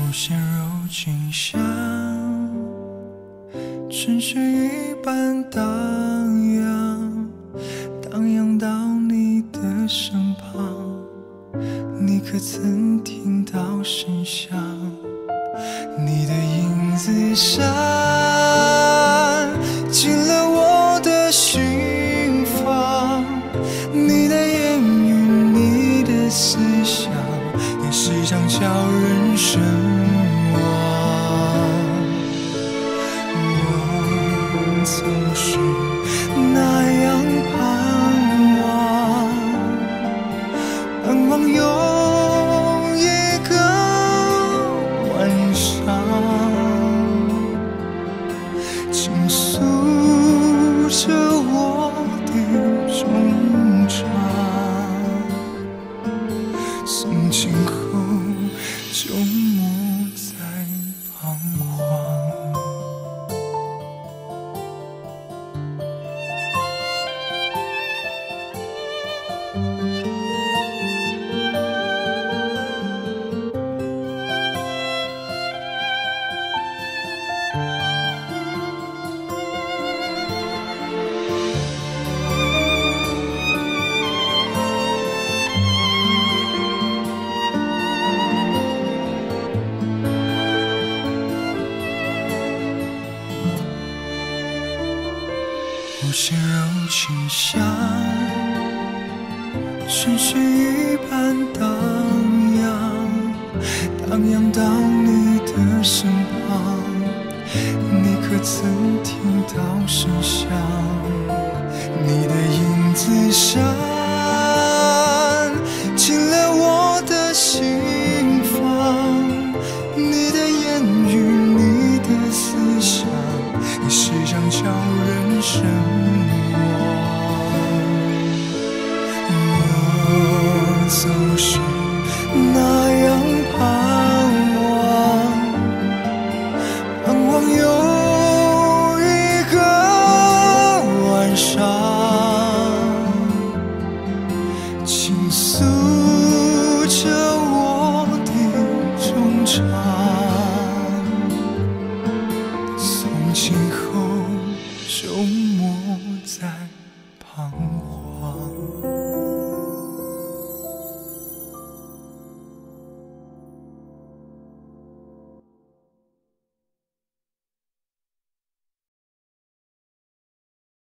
无限柔情像春水一般荡漾，荡漾到你的身旁。你可曾听到声响？你的影子闪进了我的心房，你的言语，你的思想，也时常叫人神往。我总是那样盼望有一个晚上，倾诉着我的衷肠，从今后就莫再彷徨。无限柔情像春水一般荡漾，荡漾到你的身旁。你可曾听到声响？你的影子闪进了我的心房，你的言语，你的思想，也时常叫人神往。我总是那样盼望有一个晚上，倾诉着我的衷肠。